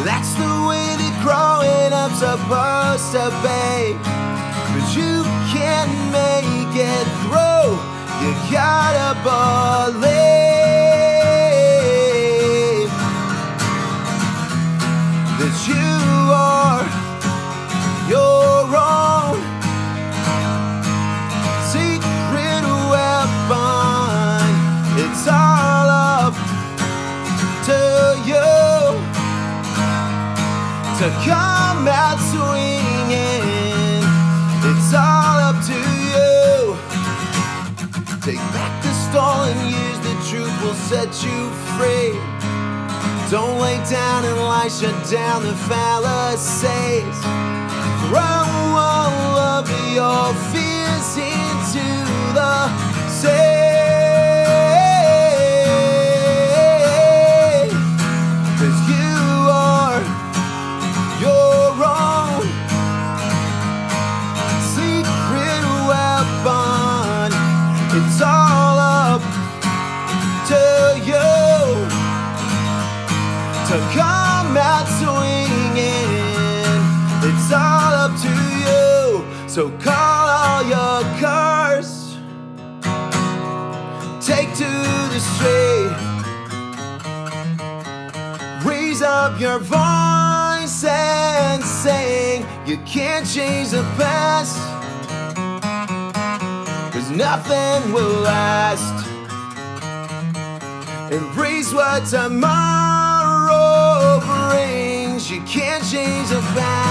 That's the way that growing up's supposed to be. But you can't make it through. You gotta believe that you are your own secret weapon. It's all up to you to come out swinging. It's all up to you. Take back the stolen years, the truth will set you free. Don't lay down and lie, shut down the fallacies. Throw all of your fears into the sea. 'Cause you are your own secret weapon. It's all up to you to come out swinging. It's all up to you. So call all your cars, take to the street, raise up your voice and sing. You can't change the past, 'cause nothing will last. Embrace what tomorrow brings. You can't change the past.